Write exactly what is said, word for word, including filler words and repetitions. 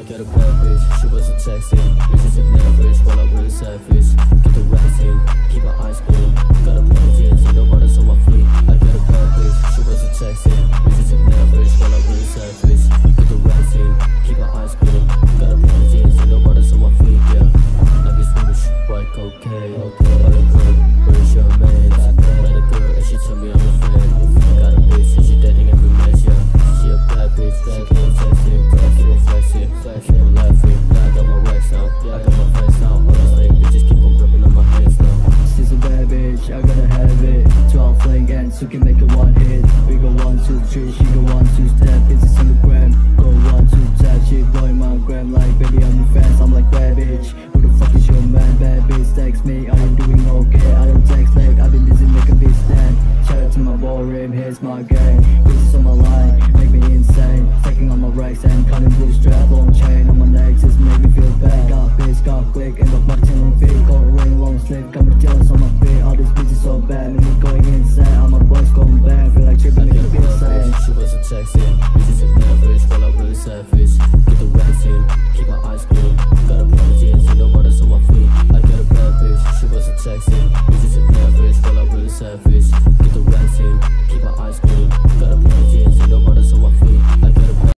I got a bad bitch, she wasn't texting. Relationship never while I really surface. Get the racks in, keep my eyes clean. Got a budget, you know what is on my fleet. I got a bad bitch, she wasn't texting. Relationship never while I really surface. Get the racks in, keep my eyes clean. Got a budget, you know what is on my fleet. Yeah, I get swoosh, white cocaine. Got a girl, where's your man? Met a girl and she told me I'm a fan. Got a bitch and she dating every match. Yeah, she a bad bitch, she keep on texting, keep on flexing, keep on laughing. Now I got my racks out, I got my face out. All these lame bitches keep on gripping on my hands now. She's a bad bitch, I gotta have it. twelve fling and so can make it one hit. We go one, two, three, she go one, two step. It's a single gram, go one, two tap. She blowing my gram like baby I'm your fans. I'm like bad bitch, who the fuck is your man? Bad bitch text me, are you doing okay? I don't text like I've been busy making bitch stand. Shout out to my ballroom, here's my gang. This is on my line.